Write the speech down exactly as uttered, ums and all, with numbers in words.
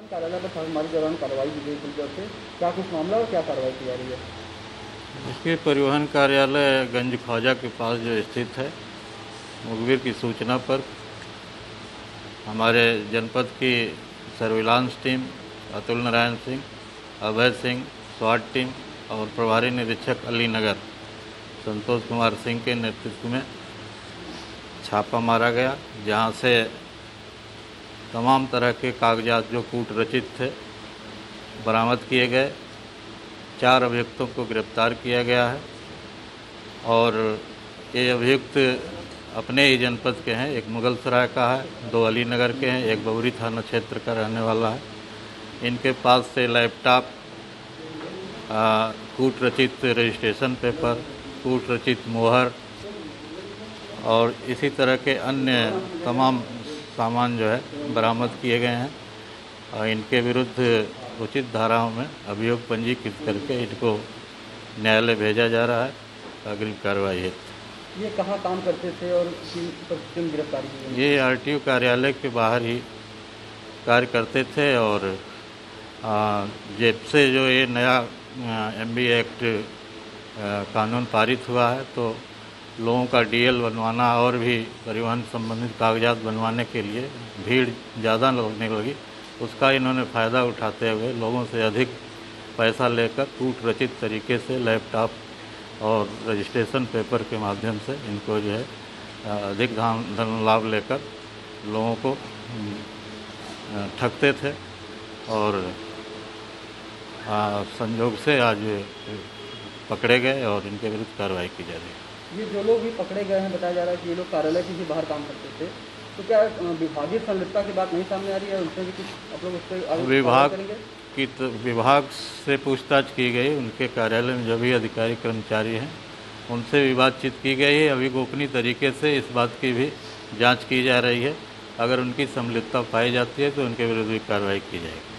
कार्यालय पर छापेमारी के दौरान कार्रवाई की गई पुलिस की ओर से, क्या कुछ मामला और क्या कार्रवाई की जा रही है? इसके परिवहन कार्यालय गंज ख्वाजा के पास जो स्थित है, मुखबिर की सूचना पर हमारे जनपद की सर्विलांस टीम अतुल नारायण सिंह, अभय सिंह, स्वाट टीम और प्रभारी निरीक्षक अली नगर संतोष कुमार सिंह के नेतृत्व में छापा मारा गया, जहां से तमाम तरह के कागजात जो कूट रचित थे बरामद किए गए। चार अभियुक्तों को गिरफ्तार किया गया है और ये अभियुक्त अपने ही जनपद के हैं। एक मुगल सराय का है, दो अली नगर के हैं, एक बबरी थाना क्षेत्र का रहने वाला है। इनके पास से लैपटॉप, कूट रचित रजिस्ट्रेशन पेपर, कूट रचित मोहर और इसी तरह के अन्य तमाम सामान जो है बरामद किए गए हैं और इनके विरुद्ध उचित धाराओं में अभियोग पंजीकृत करके इनको न्यायालय भेजा जा रहा है अग्रिम कार्रवाई है। ये कहाँ काम करते थे और किन पर किन गिरफ्तारी की गई? ये आरटीओ कार्यालय के बाहर ही कार्य करते थे और जब से जो ये नया एमबी एक्ट कानून पारित हुआ है तो लोगों का डीएल बनवाना और भी परिवहन संबंधित कागजात बनवाने के लिए भीड़ ज़्यादा लगने लगी। उसका इन्होंने फ़ायदा उठाते हुए लोगों से अधिक पैसा लेकर कूट रचित तरीके से लैपटॉप और रजिस्ट्रेशन पेपर के माध्यम से इनको जो है अधिक धन धन लाभ लेकर लोगों को ठगते थे और संयोग से आज पकड़े गए और इनके विरुद्ध कार्रवाई की जा रही है। ये जो लोग भी पकड़े गए हैं, बताया जा रहा है कि ये लोग कार्यालय के ही बाहर काम करते थे, तो क्या विभागीय संलिप्तता की बात नहीं सामने आ रही है? उनसे भी कुछ आप लोग उस पर विभाग की तो विभाग से पूछताछ की गई। उनके कार्यालय में जो भी अधिकारी कर्मचारी हैं उनसे भी बातचीत की गई है। अभी गोपनीय तरीके से इस बात की भी जांच की जा रही है। अगर उनकी संलिप्तता पाई जाती है तो उनके विरुद्ध भी कार्रवाई की जाएगी।